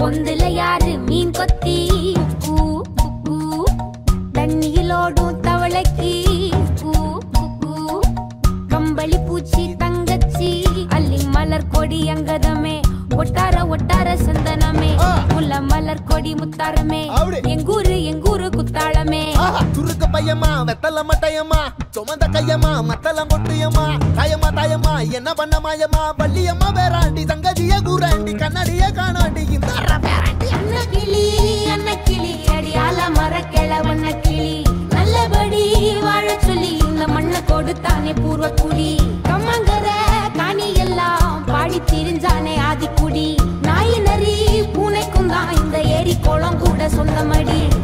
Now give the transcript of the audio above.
பொந்துல யாரு மீன் கொத்தி தண்ணியிலோடும் தவளைக்கு கம்பளி பூச்சி தங்கச்சி அள்ளி மலர் கொடி அங்கதமே ஒட்டார ஒட்டார சந்தனமே முல்ல மலர் கொடி முத்தாரமே எங்கூரு குத்தாளமே துருக்க பையமா வெத்தல மட்டையம்மா சுமந்த கையம்மா மத்தல மொட்டியம்மா தாயம்மா தாயம்மா என்ன பண்ண மாயம்மா பள்ளியம்மா வேறாண்டி சங்கதிய கூறாண்டி கண்ணாடிய காணாண்டி இந்த அன்ன கிளி அடியால மரக்கிழ வண்ண கிளி நல்லபடி வாழ சொல்லி இந்த மண்ணை கொடுத்தானே பூர்வ குடி கம்மங்கர காணி எல்லாம் பாடி திரிஞ்சானே ஆதிக்குடி நாய் நரி பூனைக்கும் தான் இந்த ஏரி குளம் கூட சொந்தமடி